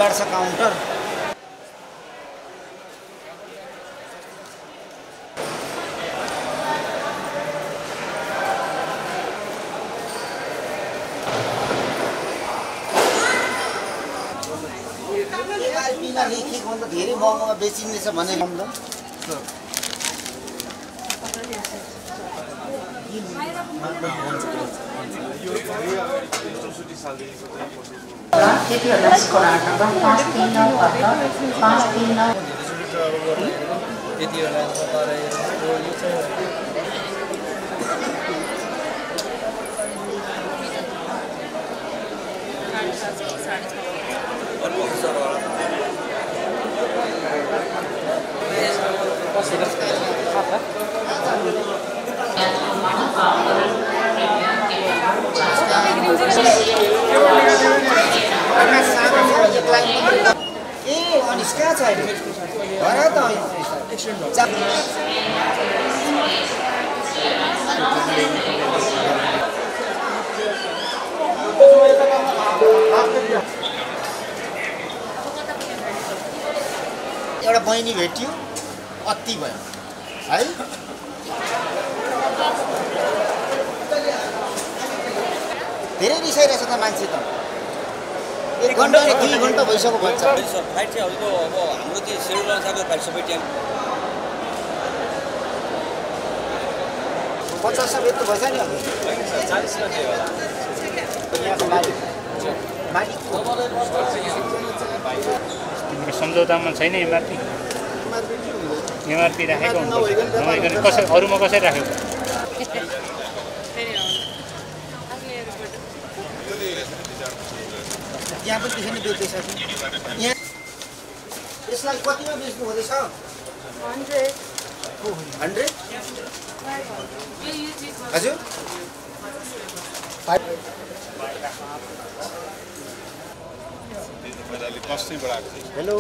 बिगाड्छ counter. बिना लेखेको भन्दा धेरै महँगोमा बेचिनेछ भने एउटा बहिनी भेटियो अति भयो है। धेरै रिसाइरहेछ त मान्छे त 1 घण्टा 2 घण्टा भइसक्यो भन्छ। फ्लाइट चाहिँ अब हाम्रो त्यो सेड्युल अनुसारको फ्लाइट सबै टाइम 50 सबै त भएछ नि अब 40 मा चाहिँ होला यहाँको मालिक तिम्रो सम्झौतामा छैन एमआरपी राखेको हुन्छ कसै अरूमा कसरी राखेको यहाँ पनि त्यसरी नै बेच्दैछ यहाँ यसलाई कतिमा बेच्नु हुँदैछ 100 हजुर हेलो